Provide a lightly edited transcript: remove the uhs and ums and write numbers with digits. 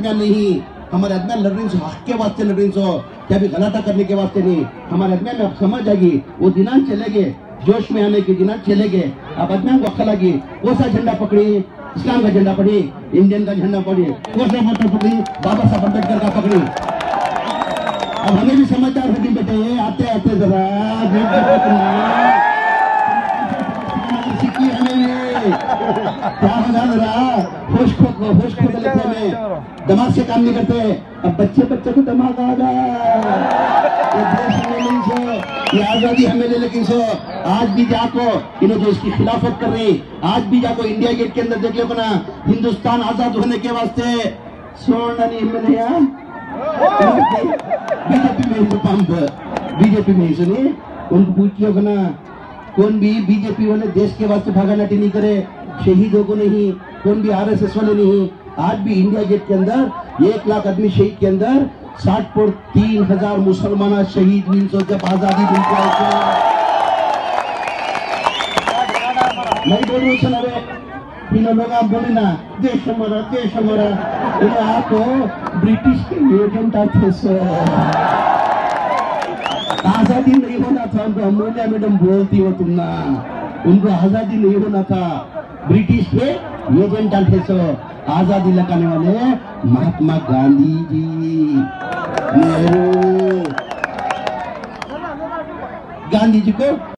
आदमी नहीं, हमारे आदमी लड़ रही सो हक के वास्ते लड़ रही सो, क्या भी गलाटा करने के वास्ते नहीं। हमारे आदमी में अब समझ आएगी, वो दिनांक चले गए, जोश में आने के दिनांक चले गए। अब आदमी को अक्ल आएगी, वो सा झंडा पकड़ी, इस्लाम का झंडा पकड़ी, इंडियन का झंडा पकड़ी, वो सा फोटो पकड़ी, बाबा साहब अम्बेडकर का पकड़ी। अब हमें भी समझदार होगी बेटे, आते आते जरा सीखी हमें क्या होना जरा, होश खो लेते में दिमाग से काम नहीं करते। अब बच्चे को दिमाग आ गया, ये देश हमें नहीं सो, ये आजादी हमें ले, लेकिन सो आज भी जाको इन्होंने जो इसकी खिलाफत कर रही, आज भी जाको इंडिया गेट के अंदर देख लो ना, हिंदुस्तान आजाद होने के वास्ते सोना नहीं मिले। बीजेपी में तो पंप, बीजेपी में सुनिए, उनको पूछिए ना, कौन भी बीजेपी वाले देश के वास्ते भागानाटी नहीं करे, शहीदों को नहीं, कौन भी आरएसएस वाले नहीं। आज भी इंडिया गेट के अंदर 1 लाख आदमी शहीद के अंदर 60,000 मुसलमान शहीद हुई। जब आजादी मिलती है मैं बोल रहा हूँ, सुना इन लोग आप बोले ना देश हमारा, आपको ब्रिटिश के एजेंट थे सो, आजादी नहीं होना था उनको। अमूल्या मैडम बोलती हो तुम ना, उनको आजादी नहीं होना था, ब्रिटिश के एजेंट थे सो। आजादी लगाने वाले महात्मा गांधी जी, नेहरू, गांधी जी को